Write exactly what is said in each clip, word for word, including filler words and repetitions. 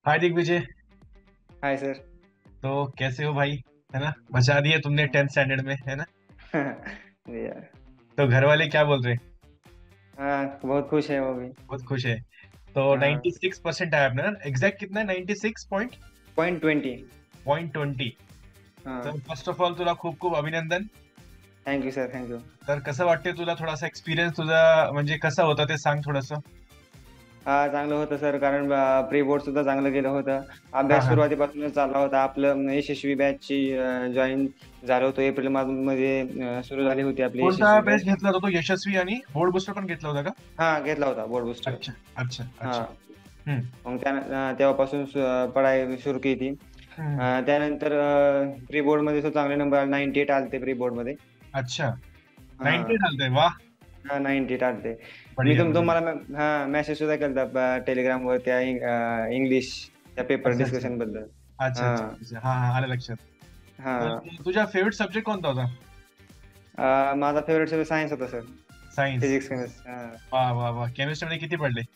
हाय Digvijay. Hi sir. तो कैसे हो भाई? है ना, बचा दिए तुमने टेंथ स्टैंडर्ड में, है ना? जी यार। तो घर वाले क्या बोल रहे हैं? हाँ, बहुत खुश है वो भी। बहुत खुश है। तो हाँ। नाइन्टी सिक्स परसेंट आया आपने ना? एग्जैक्ट कितना है? Ninety six point point twenty. Point twenty. तर हाँ। फर्स्ट ऑफ ऑल तुला खूप खूप अभिनंदन. Thank you sir, thank you. तर कसं वाटतंय तुला? थोडासा एक्सपिरियन्स तुझा म्हणजे कसा होता ते सांग थोडंसं. हा, चांगलं होतं सर, कारण प्री बोर्ड सुद्धा चांगलं गेलं होतं. हा अभ्यास हा. सुरुवातीपासूनच चालला होता. आपलं यशस्वी बॅचची जॉईन झालं होतं एप्रिल मध्ये. अं, सुरू झाली होती आपली कोणता यशस्वी बॅच बॅच. घेतला होता तो? यशस्वी आणि बोर्ड बुस्टर पण घेतला होता का? हा, घेतला होता बोर्ड बुस्टर. अच्छा अच्छा हा. अच्छा. हम्म मग त्या अं, तेव्हापासून सु- अं, पढाई सुरू केली. हम्म. अं, त्यानंतर प्री बोर्ड मध्ये सुद्धा चांगले नंबर आले. नाईन्टी एट आलते प्री बोर्ड मध्ये. अच्छा. नाईन्टी हा. घालतंय, वाह. हा, नाईन्टी टाकते. मी बढिया तुम बढिया. तुम्हाला म- हा मेसेज सुद्धा केलता टेलिग्राम वर त्या इंग्लिश त्या पेपर अच्छा अच्छा डिस्कशन बद्दल. अच्छा हा. अच्छा अच्छा. हा हा, आलं लक्षात. तर हा. तुझा फेवरेट सब्जेक्ट कोणता होता? अ, माझा फेवरेट सब्जेक्ट सायन्स होता सर. सायन्स. Physics chemistry. हा. वा वा वा. केमिस्ट्री मध्ये किती पडले?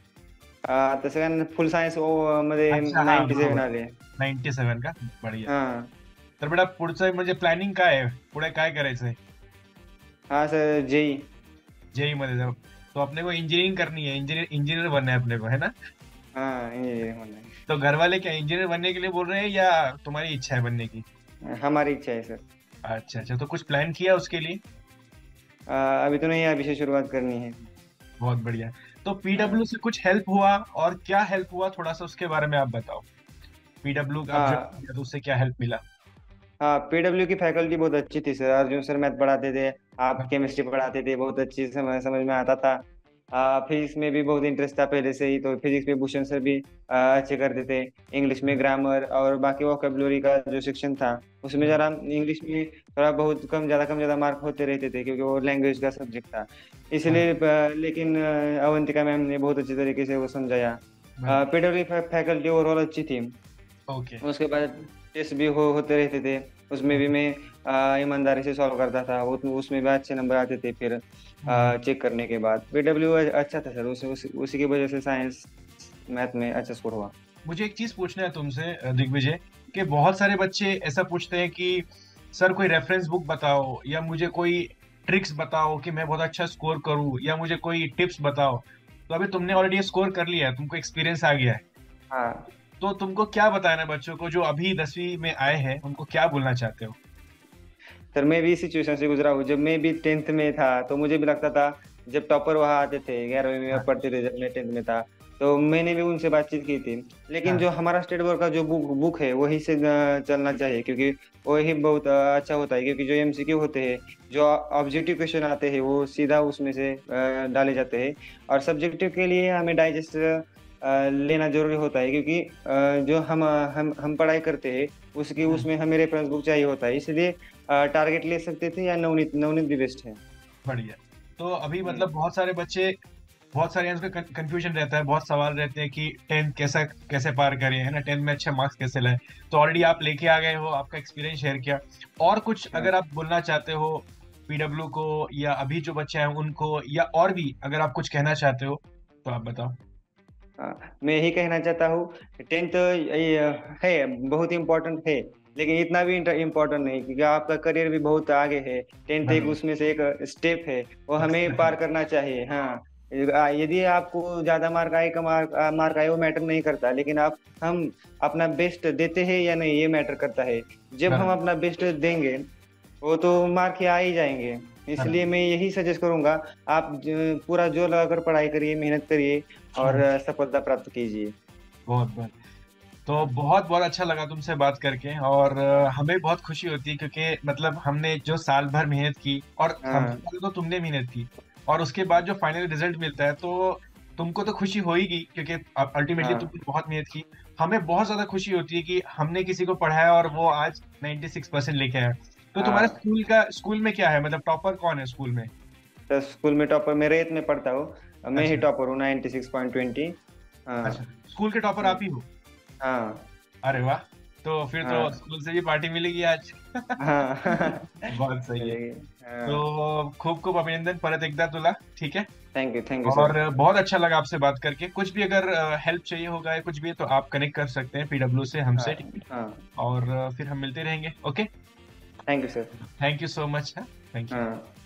अ, तसं काय फुल सायन्स मध्ये अच्छा, हा नाईन्टी सेव्हन बरोबर. आले. नाईन्टी सेवन का? बढिया. हा. तर बेटा पुढचं म्हणजे प्लॅनिंग काय आहे? पुढे काय करायचंय? हा सर, जेई. जेई मध्ये जाऊ. तो अपने को इंजीनियरिंग करनी है, इंजीनियर इंजीनियर बनना है अपने को, है ना? हा, इंजिनियरिंग होना तो घर वाले क्या इंजीनियर बनने के लिए बोल रहे हैं या तुम्हारी इच्छा है बनने की? है, हमारी इच्छा है सर. अच्छा अच्छा, तो कुछ प्लान किया उसके लिए? अ, अभी तो नहीं, अभी से शुरुआत करनी है. बहुत बढ़िया. तो पीडब्ल्यू हाँ. से कुछ हेल्प हुआ? और क्या हेल्प हुआ, थोड़ा सा उसके बारे में आप बताओ. पीडब्ल्यू आप जो हाँ. किया, तो उससे क्या हेल्प मिला? हाँ, पीडब्ल्यू की फैकल्टी बहुत अच्छी थी सर. अर्जुन सर मैथ पढ़ाते थे. आप हाँ केमिस्ट्री पढ़ाते थे, बहुत अच्छी समझ समझ में आता था. आ, फिजिक्स में भी बहुत इंटरेस्ट था पहले से ही, तो फिजिक्स में भूषण सर भी आ, अच्छे करते थे. इंग्लिश में ग्रामर और बाकी वोकेबलरी का जो सेक्शन था, उसमें हाँ जरा इंग्लिश में थोड़ा बहुत कम ज़्यादा कम ज़्यादा मार्क होते रहते थे, क्योंकि वो लैंग्वेज का सब्जेक्ट था. हाँ. इसलिए आ, लेकिन आ, अवंतिका मैम ने बहुत अच्छे तरीके से वो समझाया. बरोबर. पीडब्ल्यू फैकल्टी ओवरऑल अच्छी थी. ओके. उसके बाद टेस्ट भी हो होते रहते थे. उसमें भी ओके. मैं आ, ईमानदारी से सॉल्व करता था. वो उसमें भी अच्छे नंबर आते थे फिर हम्म. चेक करने के बाद. पीडब्ल्यू अच्छा था सर. उस, उस, उसी की वजह से साइंस मैथ में अच्छा स्कोर हुआ. मुझे एक चीज पूछना है तुमसे अ, दिग्विजय, कि बहुत सारे बच्चे ऐसा पूछते हैं कि सर कोई रेफरेंस बुक बताओ, या मुझे कोई ट्रिक्स बताओ कि मैं बहुत अच्छा स्कोर करूं, या मुझे कोई टिप्स बताओ. तो अभी तुमने ऑलरेडी स्कोर कर लिया है, तुमको एक्सपीरियंस आ गया है. हाँ तो तुमको क्या बताना है बच्चों को जो अभी दसवीं में आए हैं, उनको क्या बोलना चाहते हो? सर, मैं भी इस सिचुएशन से गुजरा हूँ. जब मैं भी टेंथ में था तो मुझे भी लगता था, जब टॉपर वहाँ आते थे ग्यारहवीं में हाँ पढ़ते थे, जब मैं टेंथ में था, तो मैंने भी उनसे बातचीत की थी. लेकिन हाँ जो हमारा स्टेट बोर्ड का जो बुक बुक है वही से अ, चलना चाहिए, क्योंकि वही बहुत अ, अच्छा होता है. क्योंकि जो एमसीक्यू होते हैं, जो ऑब्जेक्टिव क्वेश्चन आते हैं, वो सीधा उसमें से अ, डाले जाते हैं. और सब्जेक्टिव के लिए हमें डाइजेस्ट लेना जरूरी होता है, क्योंकि अ, जो हम हम हम पढ़ाई करते हैं उसकी हम्म, उसमें हमें रेफरेंस बुक चाहिए होता है. इसलिए टारगेट ले सकते थे, या नवनीत नवनीत भी बेस्ट है. बढ़िया. तो अभी हम्म. मतलब बहुत सारे बच्चे, बहुत सारे इसका कंफ्यूजन रहता है, बहुत सवाल रहते हैं कि टेंथ कैसा कैसे पार करें, है ना, टेंथ में अच्छे मार्क्स कैसे लाए. तो ऑलरेडी आप लेके आ गए हो, आपका एक्सपीरियंस शेयर किया. और कुछ हाँ. अगर आप बोलना चाहते हो पीडब्ल्यू को, या अभी जो बच्चे हैं उनको, या और भी अगर आप कुछ कहना चाहते हो, तो आप बताओ. हाँ, मैं यही कहना चाहता हूँ. टेंथ है, बहुत इम्पोर्टेंट है, लेकिन इतना भी इम्पोर्टेंट नहीं, क्योंकि आपका करियर भी बहुत आगे है. टेंथ एक बराबर. उसमें से एक स्टेप है, वो हमें एक्स्ट्रा है. पार करना चाहिए. हाँ. आ, यदि आपको ज्यादा मार्क आए, कम मार्क मार्क आए, वो मैटर नहीं करता, लेकिन आप हम अपना बेस्ट देते हैं या नहीं, ये मैटर करता है. जब हम बराबर. अपना बेस्ट देंगे, वो तो मार्क आ ही जाएंगे. इसलिए बराबर. मैं यही सजेस्ट करूंगा, आप ज- पूरा जोर लगाकर पढ़ाई करिए, मेहनत करिए, और हम्म, अ, सफलता प्राप्त कीजिए. बहुत बहुत. तो हाँ. बहुत बहुत अच्छा लगा तुमसे बात करके, और अ, हमें बहुत खुशी होती है क्योंकि मतलब हमने जो साल भर मेहनत की, और सबसे हाँ. पहले तो तुमने मेहनत की, और उसके बाद जो फाइनल रिजल्ट मिलता है, तो तुमको तो खुशी होगी क्योंकि अल्टीमेटली हाँ. तुमने बहुत मेहनत की. हमें बहुत ज्यादा खुशी होती है कि हमने किसी को पढ़ाया और वो आज नाइन्टी सिक्स परसेंट लेके आया. तो तुम्हारे हाँ. स्कूल का, स्कूल में क्या है, मतलब टॉपर कौन है स्कूल में? तो स्कूल में टॉपर मैं रेत में पढ़ता हूँ. मैं ही अच्छा टॉपर हूँ, नाइन्टी सिक्स पॉइंट ट्वेंटी. अच्छा. हाँ. स्कूल के टॉपर आप ही हो? हाँ. अरे वाह. तो फिर तो हाँ. स्कूल से भी पार्टी मिलेगी आज. हाँ. बहुत सही है. मिलेगी. हाँ. तो खूप खूप अभिनंदन परत एकदा तुला. ठीक आहे. थैंक यू, थैंक यू और सर। बहुत अच्छा लगा आपसे बात करके। कुछ भी अगर हेल्प चाहिए होगा या कुछ भी है तो आप कनेक्ट कर सकते हैं पीडब्ल्यू से हाँ, हमसे, ठीक है? हाँ। और अ, फिर हम मिलते रहेंगे। Okay, thank you sir. Thank you so much. है, थैंक यू। हाँ।